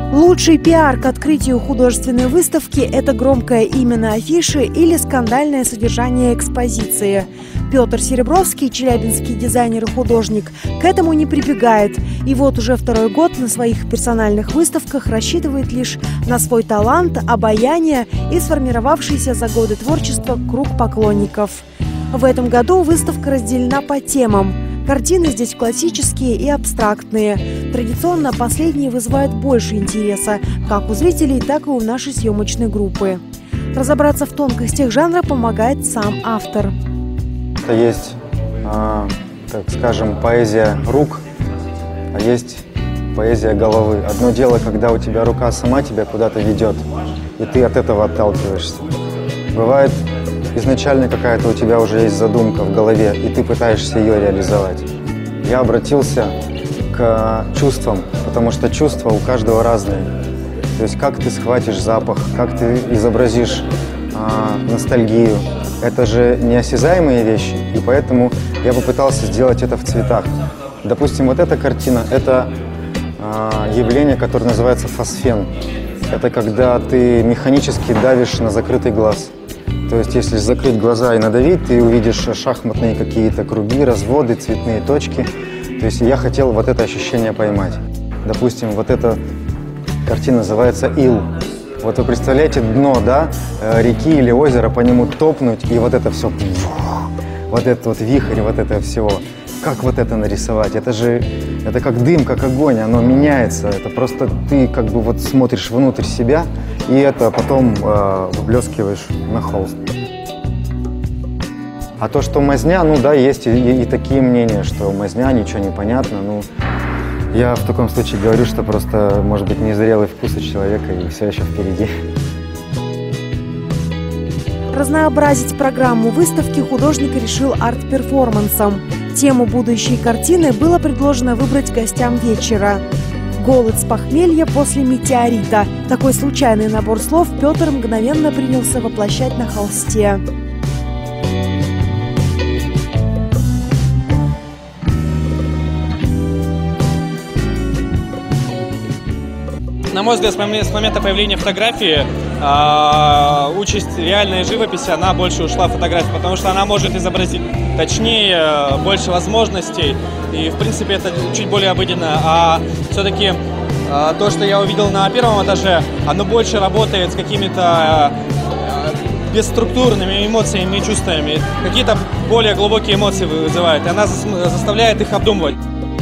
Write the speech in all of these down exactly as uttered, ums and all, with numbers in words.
Лучший пиар к открытию художественной выставки – это громкое имя на афише или скандальное содержание экспозиции. Петр Серебровский, челябинский дизайнер и художник, к этому не прибегает. И вот уже второй год на своих персональных выставках рассчитывает лишь на свой талант, обаяние и сформировавшийся за годы творчества круг поклонников. В этом году выставка разделена по темам. Картины здесь классические и абстрактные. Традиционно последние вызывают больше интереса как у зрителей, так и у нашей съемочной группы. Разобраться в тонкостях жанра помогает сам автор. Это есть, э, так скажем, поэзия рук, а есть поэзия головы. Одно дело, когда у тебя рука сама тебя куда-то ведет, и ты от этого отталкиваешься. Бывает, изначально какая-то у тебя уже есть задумка в голове, и ты пытаешься ее реализовать. Я обратился к чувствам, потому что чувства у каждого разные. То есть как ты схватишь запах, как ты изобразишь э, ностальгию. Это же неосязаемые вещи, и поэтому я попытался сделать это в цветах. Допустим, вот эта картина – это э, явление, которое называется фосфен. Это когда ты механически давишь на закрытый глаз. То есть, если закрыть глаза и надавить, ты увидишь шахматные какие-то круги, разводы, цветные точки. То есть, я хотел вот это ощущение поймать. Допустим, вот эта картина называется «Ил». Вот вы представляете дно, да, реки или озера, по нему топнуть, и вот это все, вот этот вот вихрь, вот это всего. Как вот это нарисовать? Это же, это как дым, как огонь, оно меняется. Это просто ты как бы вот смотришь внутрь себя, и это потом э, выблескиваешь на холст. А то, что мазня, ну да, есть и, и, и такие мнения, что мазня, ничего не понятно. Ну, я в таком случае говорю, что просто, может быть, незрелый вкус у человека, и все еще впереди. Разнообразить программу выставки художник решил арт-перформансом. Тему будущей картины было предложено выбрать гостям вечера. «Голод с похмелья после метеорита». Такой случайный набор слов Петр мгновенно принялся воплощать на холсте. На мой взгляд, с момента появления фотографии э, участь реальной живописи, она больше ушла в фотографию, потому что она может изобразить точнее, больше возможностей, и в принципе это чуть более обыденно. А все-таки э, то, что я увидел на первом этаже, оно больше работает с какими-то э, бесструктурными эмоциями и чувствами, какие-то более глубокие эмоции вызывает, и она заставляет их обдумывать.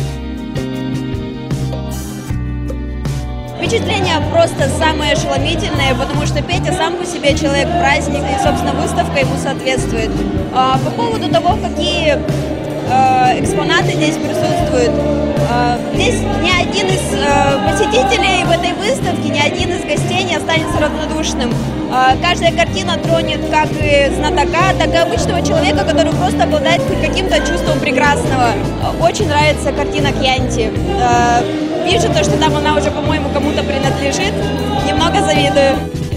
Впечатления просто самые ошеломительные, потому что Петя сам по себе человек-праздник, и, собственно, выставка ему соответствует. По поводу того, какие экспонаты здесь присутствуют, здесь ни один из посетителей в этой выставке, ни один из гостей не останется равнодушным. Каждая картина тронет как и знатока, так и обычного человека, который просто обладает каким-то чувством прекрасного. Очень нравится картина Кьянти. Вижу то, что там она уже, по-моему, кому-то принадлежит. Немного завидую.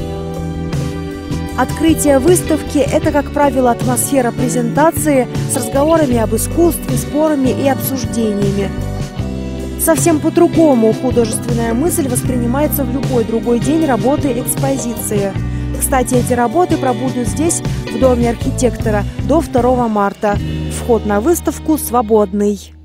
Открытие выставки – это, как правило, атмосфера презентации с разговорами об искусстве, спорами и обсуждениями. Совсем по-другому художественная мысль воспринимается в любой другой день работы экспозиции. Кстати, эти работы пробудут здесь, в Доме архитектора, до второго марта. Вход на выставку свободный.